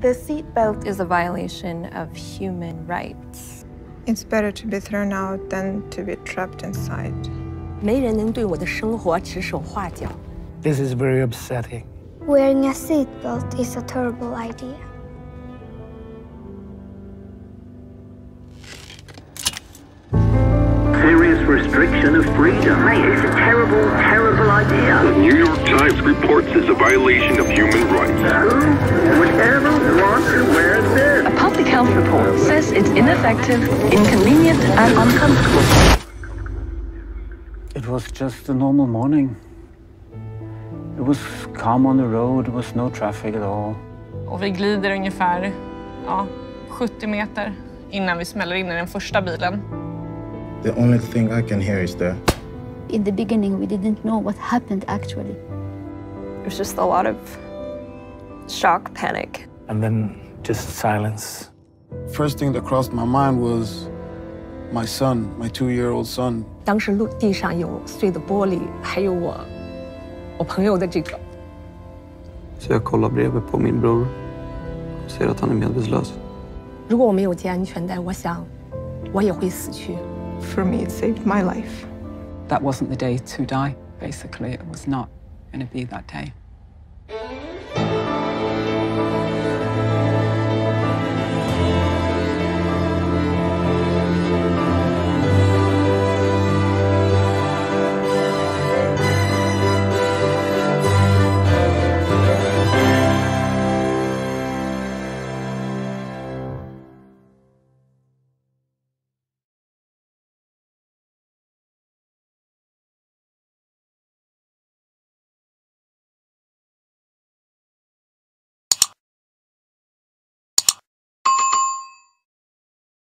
The seatbelt is a violation of human rights. It's better to be thrown out than to be trapped inside. 没人能对我的生活指手画脚。 This is very upsetting. Wearing a seatbelt is a terrible idea. Serious restriction of freedom. Mate, it's a terrible, terrible idea. The New York Times reports it's a violation of human rights. Who would ever want to wear this? A public health report says it's ineffective, inconvenient, and uncomfortable. It was just a normal morning. It was calm on the road, there was no traffic at all. Och vi glider ungefär 70 meter innan vi smäller in i den första bilen. The only thing I can hear is the... In the beginning, we didn't know what happened actually. It was just a lot of shock, panic. And then just silence. First thing that crossed my mind was my son, my 2-year-old son. 当时地上有碎的玻璃，还有我朋友的这个。 Så jag kollar bredvid på min bror och ser att han är medvetslös. 如果我没有系安全带，我想我也会死去。 For me, it saved my life. That wasn't the day to die, basically. It was not going to be that day.